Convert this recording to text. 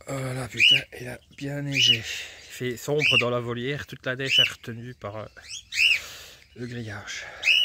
Voilà, putain, il a bien neigé. Il fait sombre dans la volière, toute la neige est retenue par le grillage.